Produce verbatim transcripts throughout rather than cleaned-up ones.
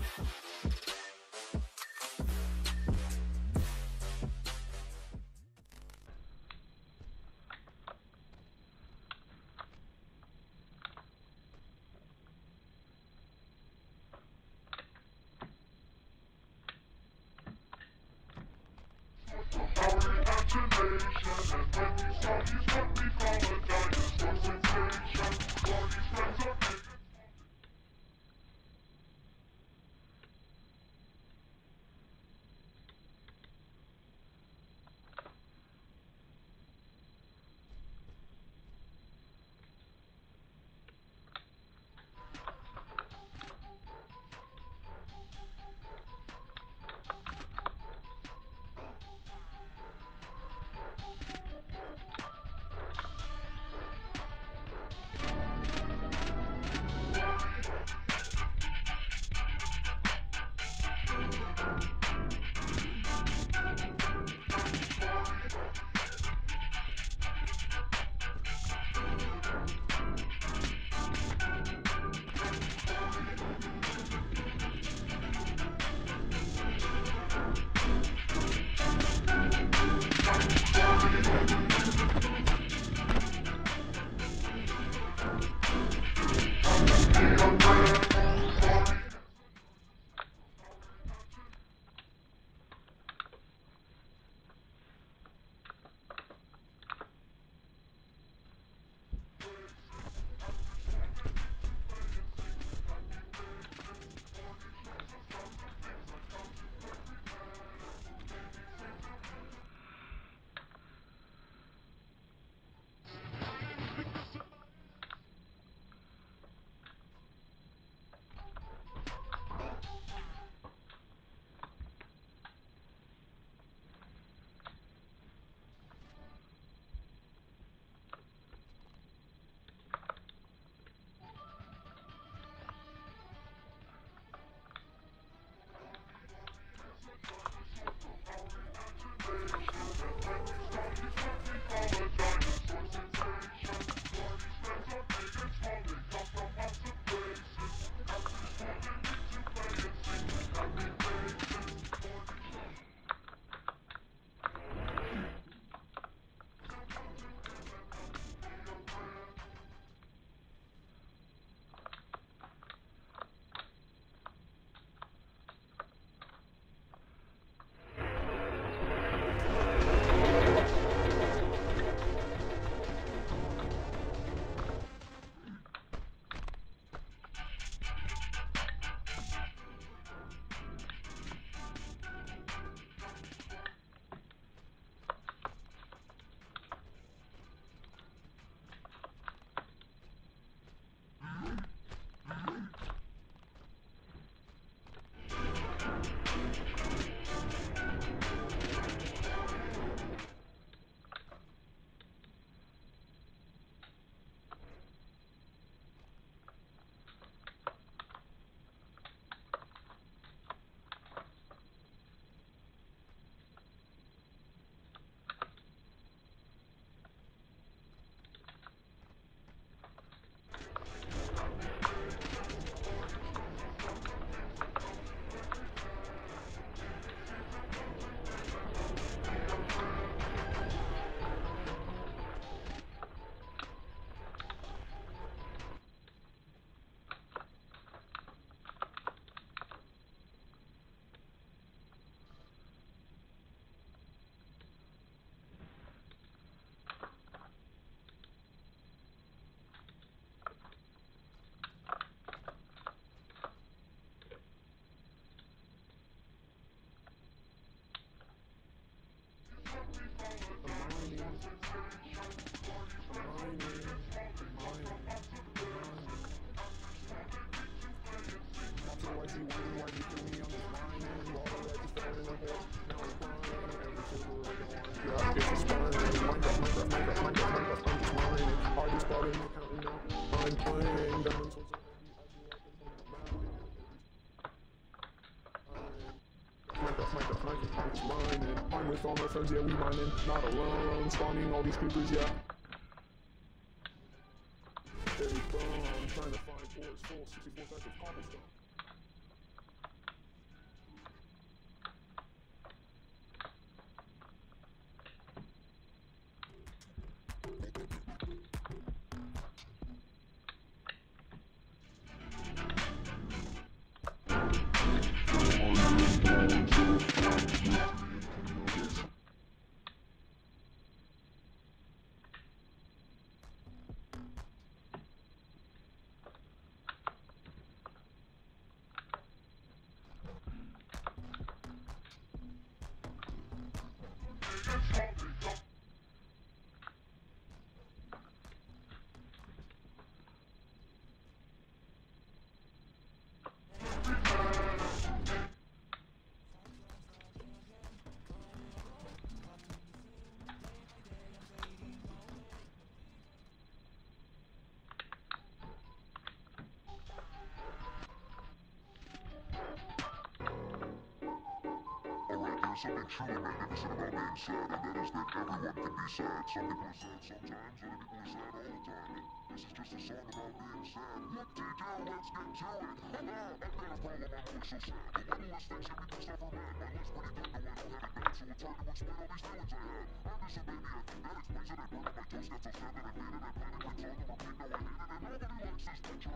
With all my friends, yeah, we mining, not alone, spawning all these creepers, yeah. There we go, I'm trying to find ores full, sixty-four stacks of cobblestone. something truly magnificent about being sad, and that is that everyone can be sad. Some people are sad sometimes, other people are sad all the time, and this is just a song about being sad. What do you do? Let's get to it. Haha, I've got a problem, my voice so sad. The little list thinks everything's stuff are mad. My life's pretty good, though I don't have it bad, so it's hard to explain all these feelings I have. I'm just a baby, I think that explains it. I burn up my toast, got so sad that I faded. I pounded my tongue on repeat, now I hate it, and nobody likes this picture.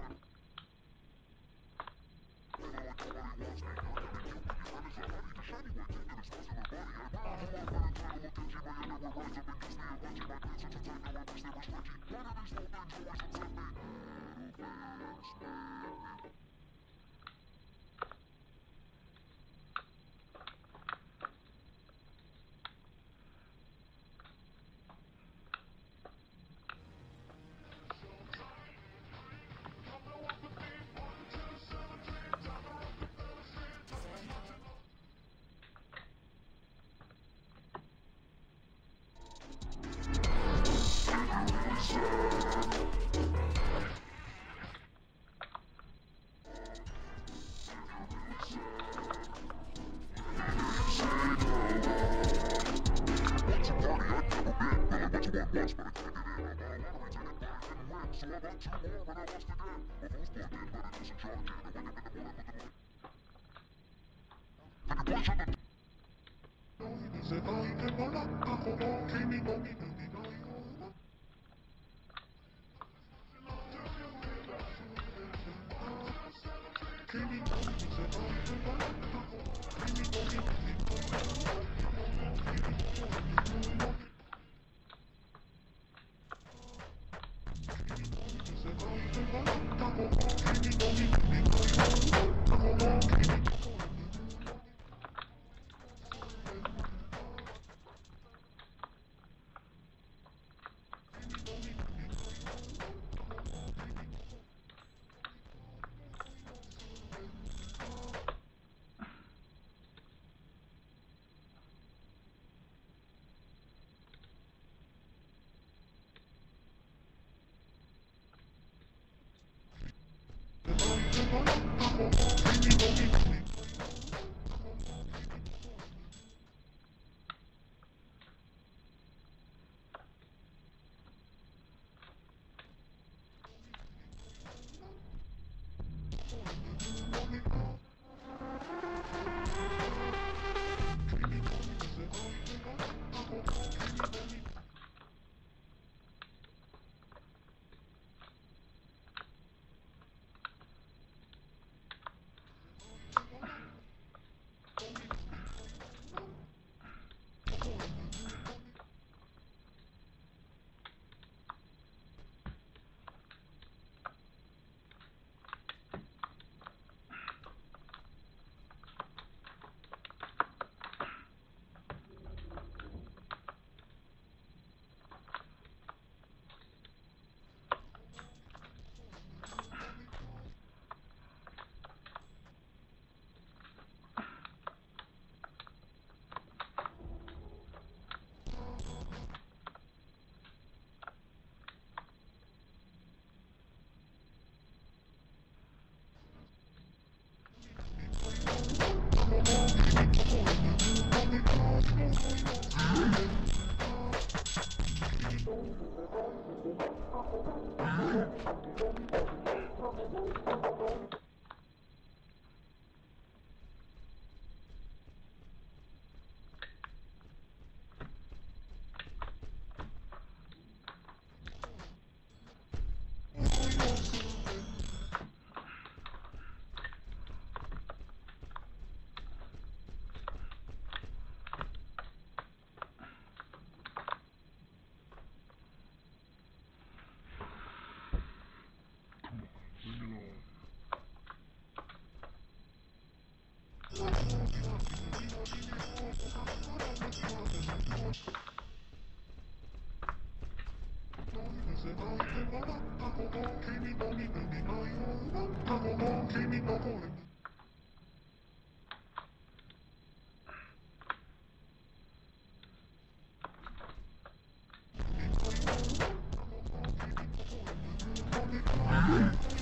Yeah.